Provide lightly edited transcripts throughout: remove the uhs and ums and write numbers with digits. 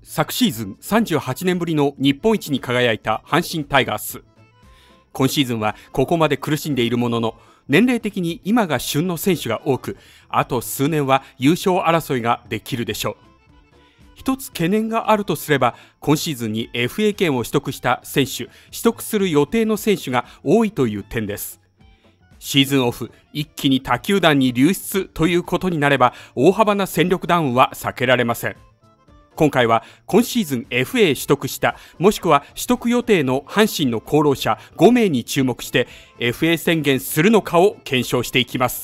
昨シーズン38年ぶりの日本一に輝いた阪神タイガース。今シーズンはここまで苦しんでいるものの、年齢的に今が旬の選手が多く、あと数年は優勝争いができるでしょう。一つ懸念があるとすれば、今シーズンに FA 権を取得した選手、取得する予定の選手が多いという点です。シーズンオフ、一気に他球団に流出ということになれば、大幅な戦力ダウンは避けられません。今回は今シーズン FA 取得した、もしくは取得予定の阪神の功労者5名に注目して FA 宣言するのかを検証していきます。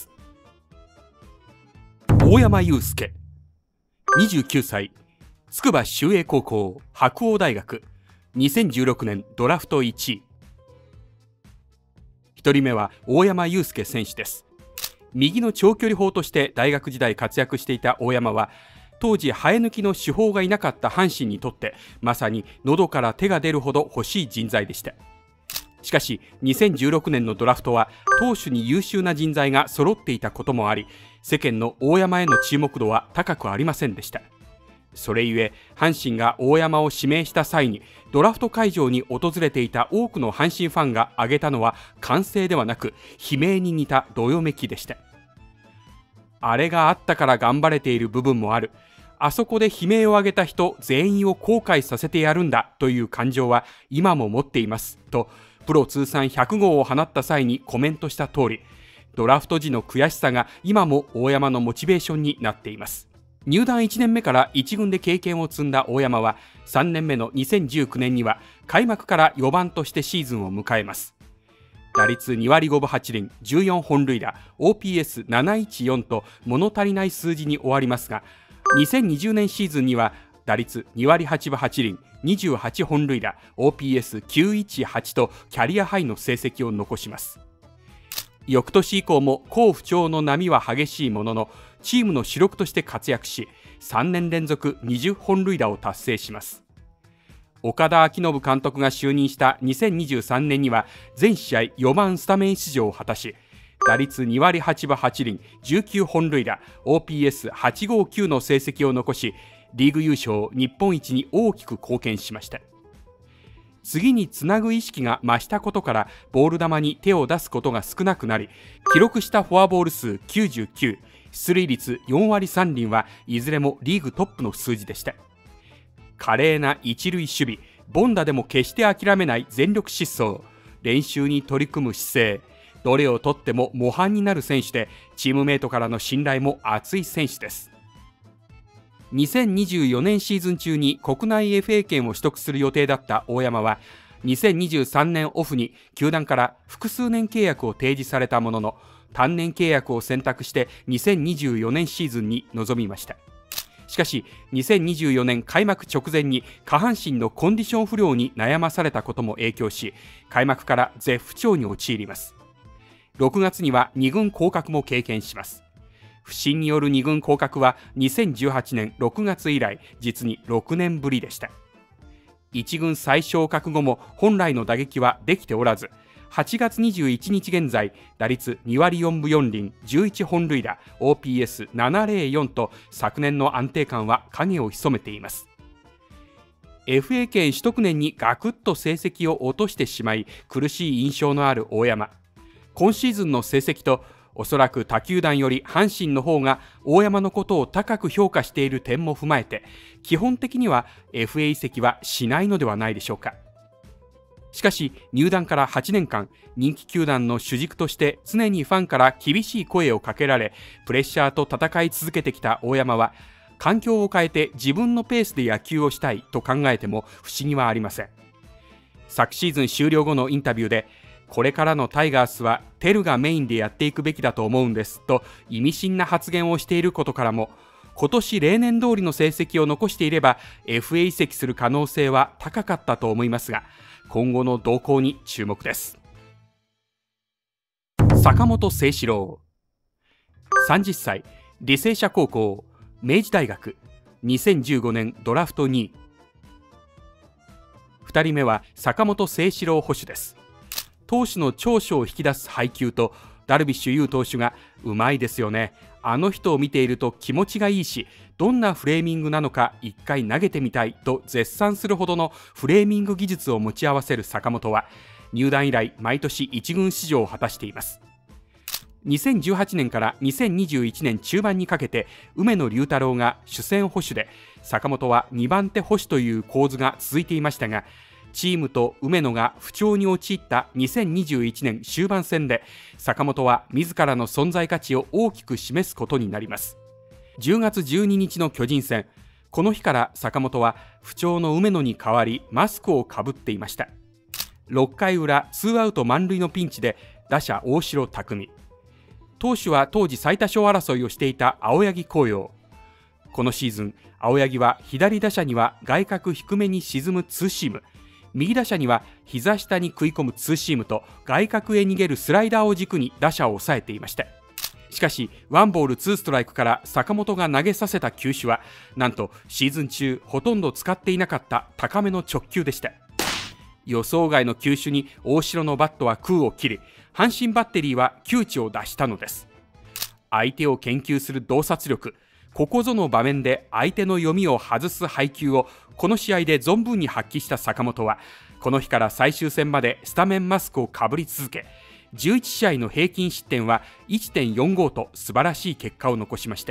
大山悠輔、29歳、筑波修英高校白鴎大学、2016年ドラフト1位。1人目は大山悠輔選手です。右の長距離砲として大学時代活躍していた大山は、当時生え抜きの主砲がいなかった阪神にとってまさに喉から手が出るほど欲しい人材でした。しかし2016年のドラフトは投手に優秀な人材が揃っていたこともあり、世間の大山への注目度は高くありませんでした。それゆえ阪神が大山を指名した際にドラフト会場に訪れていた多くの阪神ファンが挙げたのは歓声ではなく悲鳴に似たどよめきでした。あれがあったから頑張れている部分もある、あそこで悲鳴を上げた人全員を後悔させてやるんだという感情は今も持っていますと、プロ通算100号を放った際にコメントした通り、ドラフト時の悔しさが今も大山のモチベーションになっています。入団1年目から1軍で経験を積んだ大山は、3年目の2019年には開幕から4番としてシーズンを迎えます。打率2割5分8厘、14本塁打、OPS714 と物足りない数字に終わりますが、2020年シーズンには打率2割8分8厘、28本塁打、OPS918 とキャリアハイの成績を残します。翌年以降も好不調の波は激しいものの、チームの主力として活躍し、3年連続20本塁打を達成します。岡田彰布監督が就任した2023年には全試合4番スタメン出場を果たし、打率2割8分8厘、19本塁打、OPS859 の成績を残し、リーグ優勝日本一に大きく貢献しました。次につなぐ意識が増したことからボール球に手を出すことが少なくなり、記録したフォアボール数99、出塁率4割3厘はいずれもリーグトップの数字でした。華麗な一塁守備、凡打でも決して諦めない全力疾走、練習に取り組む姿勢、どれをとっても模範になる選手で、チームメートからの信頼も厚い選手です。2024年シーズン中に国内 FA 権を取得する予定だった大山は、2023年オフに球団から複数年契約を提示されたものの、単年契約を選択して2024年シーズンに臨みました。しかし2024年開幕直前に下半身のコンディション不良に悩まされたことも影響し、開幕から絶不調に陥ります。6月には2軍降格も経験します。不振による2軍降格は2018年6月以来実に6年ぶりでした。1軍再昇格後も本来の打撃はできておらず、8月21日現在打率2割4分4厘、11本塁打、OPS704 と昨年の安定感は影を潜めています。 FA 権取得年にガクッと成績を落としてしまい苦しい印象のある大山。今シーズンの成績とおそらく他球団より阪神の方が大山のことを高く評価している点も踏まえて、基本的には FA 移籍はしないのではないでしょうか。しかし入団から8年間、人気球団の主軸として常にファンから厳しい声をかけられ、プレッシャーと戦い続けてきた大山は、環境を変えて自分のペースで野球をしたいと考えても不思議はありません。昨シーズン終了後のインタビューで、これからのタイガースはテルがメインでやっていくべきだと思うんですと意味深な発言をしていることからも、今年例年通りの成績を残していれば FA 移籍する可能性は高かったと思いますが、今後の動向に注目です。坂本誠志郎、30歳、履正社高校明治大学、2015年ドラフト2位。2人目は坂本誠志郎捕手です。投手の長所を引き出す配球とダルビッシュ有投手がうまいですよね。 あの人を見ていると気持ちがいいし、どんなフレーミングなのか一回投げてみたいと絶賛するほどのフレーミング技術を持ち合わせる坂本は、入団以来毎年1軍出場を果たしています。2018年から2021年中盤にかけて梅野隆太郎が主戦捕手で、坂本は2番手捕手という構図が続いていましたが、チームと梅野が不調に陥った2021年終盤戦で、坂本は自らの存在価値を大きく示すことになります。10月12日の巨人戦、この日から坂本は不調の梅野に代わりマスクをかぶっていました。6回裏ツーアウト満塁のピンチで打者大城卓三、投手は当時最多勝争いをしていた青柳晃洋。このシーズン、青柳は左打者には外角低めに沈むツーシーム、右打者には膝下に食い込むツーシームと外角へ逃げるスライダーを軸に打者を抑えていました。しかしワンボールツーストライクから坂本が投げさせた球種は、なんとシーズン中ほとんど使っていなかった高めの直球でした。予想外の球種に大城のバットは空を切り、阪神バッテリーは窮地を脱したのです。相手を研究する洞察力、ここぞの場面で相手の読みを外す配球をこの試合で存分に発揮した坂本は、この日から最終戦までスタメンマスクをかぶり続け、11試合の平均失点は 1.45 と素晴らしい結果を残しました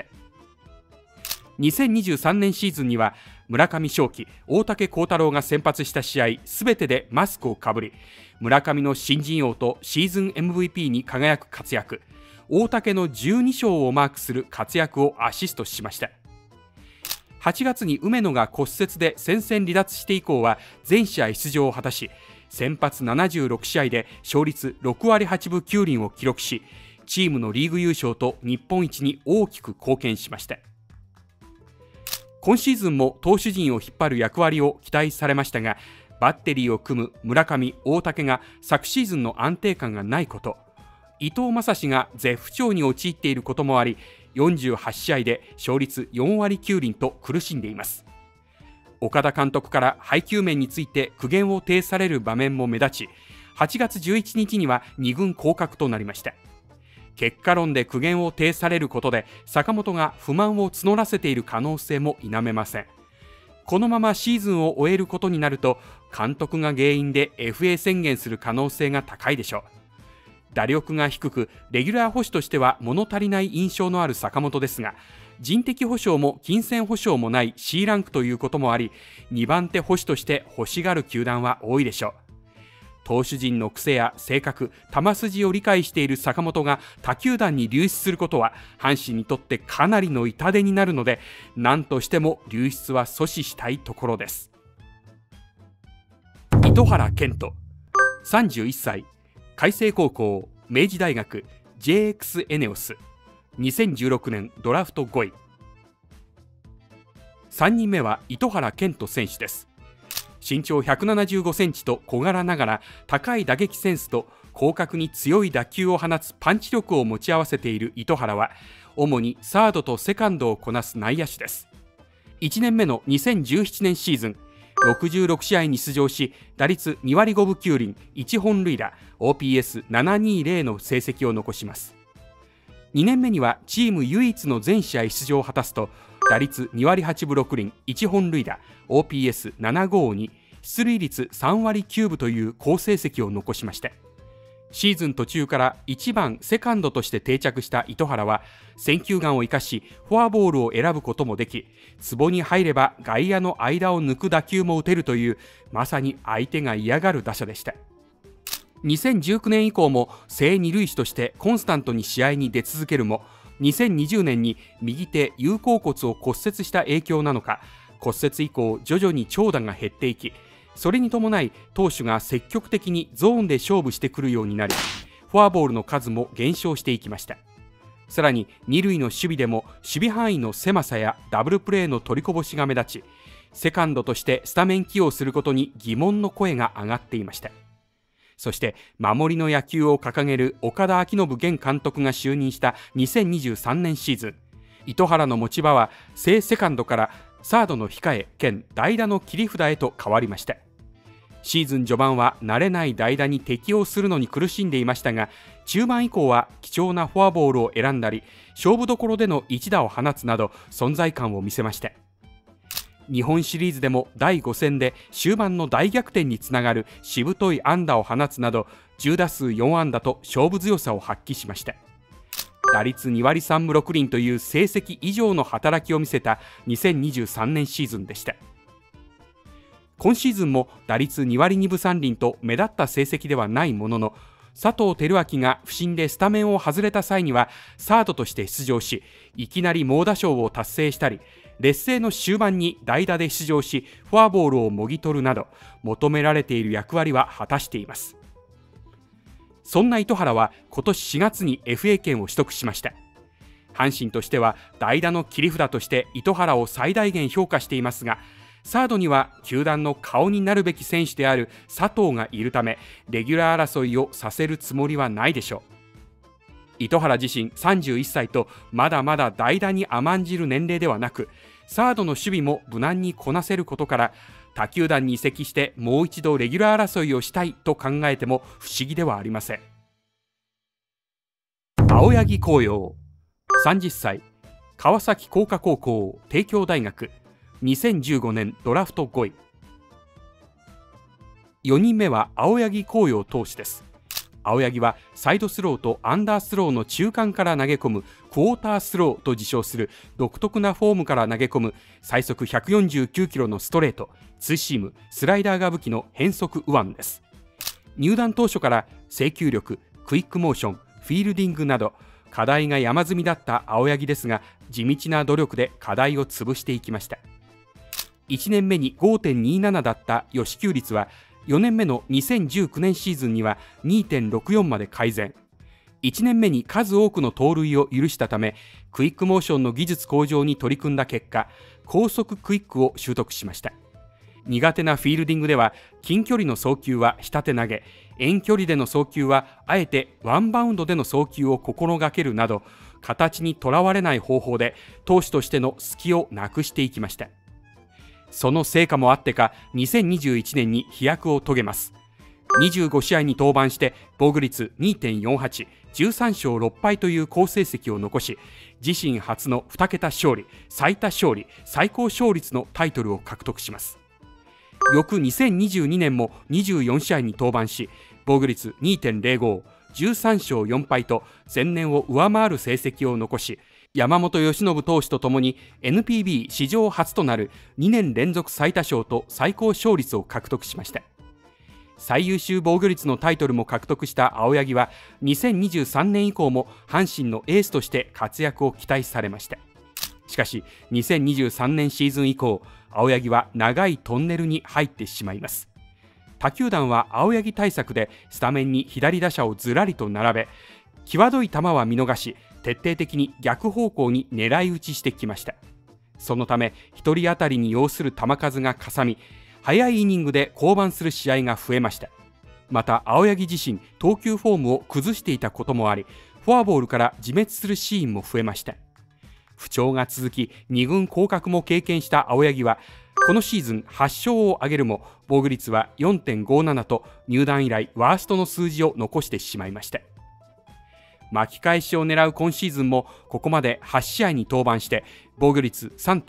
。2023年シーズンには村上頌樹、大竹耕太郎が先発した試合すべてでマスクをかぶり、村上の新人王とシーズン MVP に輝く活躍、大竹の12勝をマークする活躍をアシストしました。8月に梅野が骨折で戦線離脱して以降は全試合出場を果たし、先発76試合で勝率6割8分9厘を記録し、チームのリーグ優勝と日本一に大きく貢献しました。今シーズンも投手陣を引っ張る役割を期待されましたが、バッテリーを組む村上、大竹が昨シーズンの安定感がないこと、伊藤将司が絶不調に陥っていることもあり、48試合で勝率4割9厘と苦しんでいます。岡田監督から配球面について苦言を呈される場面も目立ち、8月11日には2軍降格となりました。結果論で苦言を呈されることで坂本が不満を募らせている可能性も否めません。このままシーズンを終えることになると、監督が原因で FA 宣言する可能性が高いでしょう。打力が低くレギュラー捕手としては物足りない印象のある坂本ですが、人的保障も金銭保障もない C ランクということもあり、2番手捕手として欲しがる球団は多いでしょう。投手陣の癖や性格、球筋を理解している坂本が他球団に流出することは阪神にとってかなりの痛手になるので、何としても流出は阻止したいところです。糸原健人、31歳、開成高校、明治大学 JX エネオス、2016年ドラフト5位。3人目は糸原健人選手です。身長175センチと小柄ながら高い打撃センスと広角に強い打球を放つパンチ力を持ち合わせている糸原は、主にサードとセカンドをこなす内野手です。1年目の2017年シーズン、66試合に出場し、打率2割5分9厘、1本塁打、OPS720 の成績を残します。2年目にはチーム唯一の全試合出場を果たすと、打率2割8分6厘、1本塁打、OPS752、出塁率3割9分という好成績を残しました。シーズン途中から1番セカンドとして定着した糸原は、選球眼を生かしフォアボールを選ぶこともでき、壺に入れば外野の間を抜く打球も打てるという、まさに相手が嫌がる打者でした。2019年以降も正二塁手としてコンスタントに試合に出続けるも、2020年に右手有鉤骨を骨折した影響なのか、骨折以降徐々に長打が減っていき、それに伴い投手が積極的にゾーンで勝負してくるようになり、フォアボールの数も減少していきました。さらに二塁の守備でも守備範囲の狭さやダブルプレーの取りこぼしが目立ち、セカンドとしてスタメン起用することに疑問の声が上がっていました。そして守りの野球を掲げる岡田彰信現監督が就任した2023年シーズン、糸原の持ち場は正セカンドからサードの控え兼代打の切り札へと変わりました。 シーズン序盤は慣れない代打に適応するのに苦しんでいましたが、中盤以降は貴重なフォアボールを選んだり、勝負どころでの一打を放つなど存在感を見せました。日本シリーズでも第5戦で終盤の大逆転につながるしぶとい安打を放つなど、10打数4安打と勝負強さを発揮しました。打率2割3分6厘という成績以上の働きを見せた2023年シーズンでした。今シーズンも打率2割2分3厘と目立った成績ではないものの、佐藤輝明が不振でスタメンを外れた際にはサードとして出場し、いきなり猛打賞を達成したり、劣勢の終盤に代打で出場しフォアボールをもぎ取るなど、求められている役割は果たしています。そんな糸原は今年4月に FA 権を取得しました。阪神としては代打の切り札として糸原を最大限評価していますが、サードには球団の顔になるべき選手である佐藤がいるため、レギュラー争いをさせるつもりはないでしょう。糸原自身31歳とまだまだ代打に甘んじる年齢ではなく、サードの守備も無難にこなせることから、他球団に移籍してもう一度レギュラー争いをしたいと考えても不思議ではありません。青柳晃洋、30歳、川崎工科高校帝京大学、2015年ドラフト5位。4人目は青柳晃洋投手です。青柳はサイドスローとアンダースローの中間から投げ込むクォータースローと自称する独特なフォームから投げ込む最速149キロのストレート、ツーシーム、スライダーが武器の変則右腕です。入団当初から制球力、クイックモーション、フィールディングなど課題が山積みだった青柳ですが、地道な努力で課題を潰していきました。1年目に 5.27 だった与四球率は4年目の2019年シーズンには 2.64 まで改善。1年目に数多くの盗塁を許したため、クイックモーションの技術向上に取り組んだ結果、高速クイックを習得しました。苦手なフィールディングでは近距離の送球は下手投げ、遠距離での送球はあえてワンバウンドでの送球を心がけるなど、形にとらわれない方法で投手としての隙をなくしていきました。その成果もあってか、2021年に飛躍を遂げます。25試合に登板して防御率 2.48、13勝6敗という好成績を残し、自身初の2桁勝利、最多勝利、最高勝率のタイトルを獲得します。翌2022年も24試合に登板し、防御率 2.05、13勝4敗と前年を上回る成績を残し、山本由伸投手とともに NPB 史上初となる2年連続最多勝と最高勝率を獲得しました。最優秀防御率のタイトルも獲得した青柳は2023年以降も阪神のエースとして活躍を期待されました。しかし2023年シーズン以降、青柳は長いトンネルに入ってしまいます。他球団は青柳対策でスタメンに左打者をずらりと並べ、際どい球は見逃し、徹底的に逆方向に狙い撃ちしてきました。そのため1人当たりに要する球数がかさみ、早いイニングで降板する試合が増えました。また青柳自身、投球フォームを崩していたこともあり、フォアボールから自滅するシーンも増えました。不調が続き2軍降格も経験した青柳は、このシーズン8勝を挙げるも防御率は 4.57 と入団以来ワーストの数字を残してしまいました。巻き返しを狙う今シーズンもここまで8試合に登板して防御率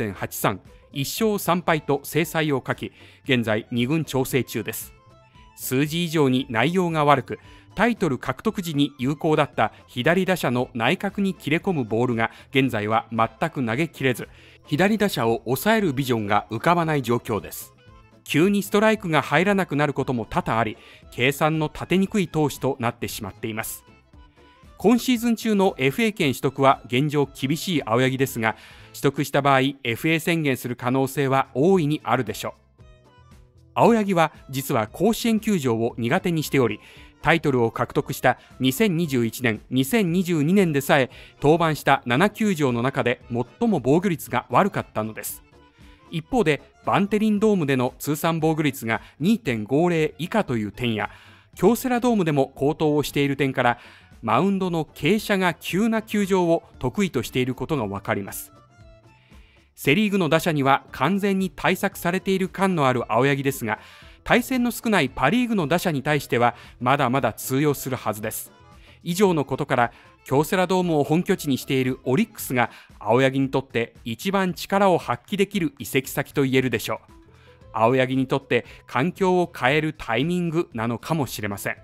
3.83、1勝3敗と精彩を欠き、現在2軍調整中です。数字以上に内容が悪く、タイトル獲得時に有効だった左打者の内角に切れ込むボールが現在は全く投げきれず、左打者を抑えるビジョンが浮かばない状況です。急にストライクが入らなくなることも多々あり、計算の立てにくい投手となってしまっています。今シーズン中の FA 権取得は現状厳しい青柳ですが、取得した場合 FA 宣言する可能性は大いにあるでしょう。青柳は実は甲子園球場を苦手にしており、タイトルを獲得した2021年、2022年でさえ登板した7球場の中で最も防御率が悪かったのです。一方でバンテリンドームでの通算防御率が 2.50 以下という点や、京セラドームでも好投をしている点から、マウンドの傾斜が急な球場を得意としていることが分かります。セリーグの打者には完全に対策されている感のある青柳ですが、 対戦の少ないパ・リーグの打者に対してはまだまだ通用するはずです。以上のことから京セラドームを本拠地にしているオリックスが青柳にとって一番力を発揮できる移籍先と言えるでしょう。青柳にとって環境を変えるタイミングなのかもしれません。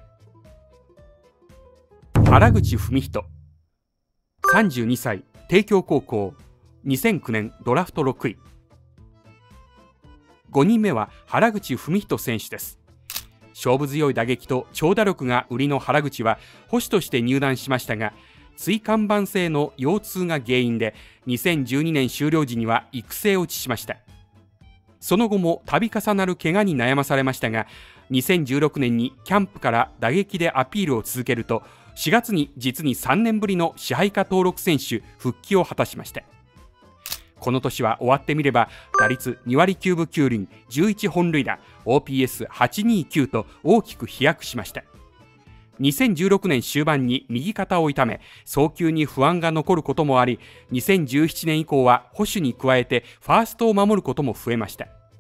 原口文仁、32歳、帝京高校、2009年ドラフト6位。5人目は原口文仁選手です。勝負強い打撃と長打力が売りの原口は捕手として入団しましたが、椎間板性の腰痛が原因で2012年終了時には育成落ちしました。その後も度重なる怪我に悩まされましたが、2016年にキャンプから打撃でアピールを続けると、4月に実に3年ぶりの支配下登録選手復帰を果たしました。この年は終わってみれば打率2割9分9厘、11本塁打、OPS829 と大きく飛躍しました。2016年終盤に右肩を痛め、送球に不安が残ることもあり、2017年以降は捕手に加えてファーストを守ることも増えました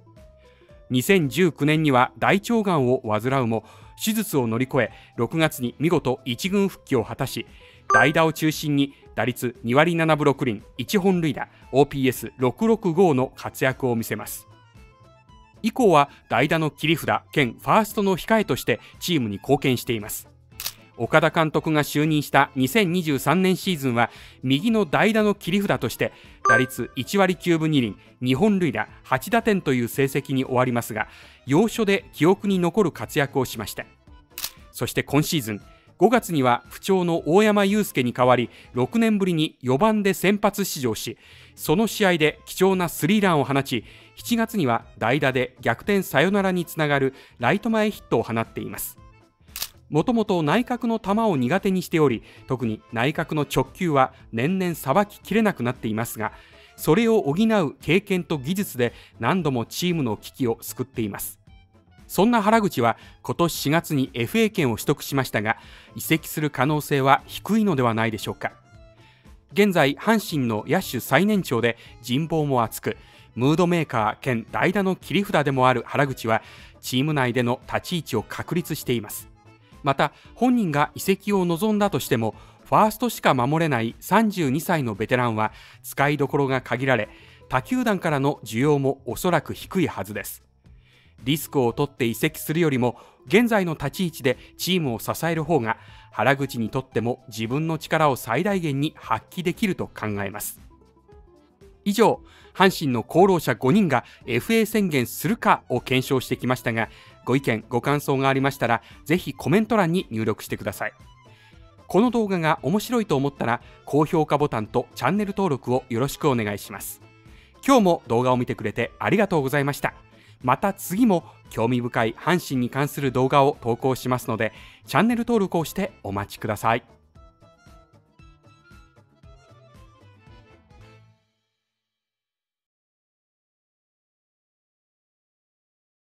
。2019年には大腸がんを患うも、手術を乗り越え、6月に見事1軍復帰を果たし、代打を中心に打率2割7分6厘、1本塁打、OPS665 の活躍を見せます。以降は代打の切り札兼ファーストの控えとしてチームに貢献しています。岡田監督が就任した2023年シーズンは右の代打の切り札として打率1割9分2厘、2本塁打、8打点という成績に終わりますが、要所で記憶に残る活躍をしました。そして今シーズン5月には不調の大山悠輔に代わり6年ぶりに4番で先発出場し、その試合で貴重なスリーランを放ち、7月には代打で逆転サヨナラにつながるライト前ヒットを放っています。もともと内角の球を苦手にしており、特に内角の直球は年々さばききれなくなっていますが、それを補う経験と技術で何度もチームの危機を救っています。そんな原口は今年4月に FA 権を取得しましたが、移籍する可能性は低いのではないでしょうか。現在阪神の野手最年長で人望も厚く、ムードメーカー兼代打の切り札でもある原口はチーム内での立ち位置を確立しています。また本人が移籍を望んだとしても、ファーストしか守れない32歳のベテランは使いどころが限られ、他球団からの需要もおそらく低いはずです。リスクを取って移籍するよりも現在の立ち位置でチームを支える方が原口にとっても自分の力を最大限に発揮できると考えます。以上、阪神の功労者5人が FA 宣言するかを検証してきましたが、ご意見ご感想がありましたらぜひコメント欄に入力してください。この動画が面白いと思ったら高評価ボタンとチャンネル登録をよろしくお願いします。今日も動画を見てくれてありがとうございました。また次も興味深い阪神に関する動画を投稿しますので、チャンネル登録をしてお待ちください。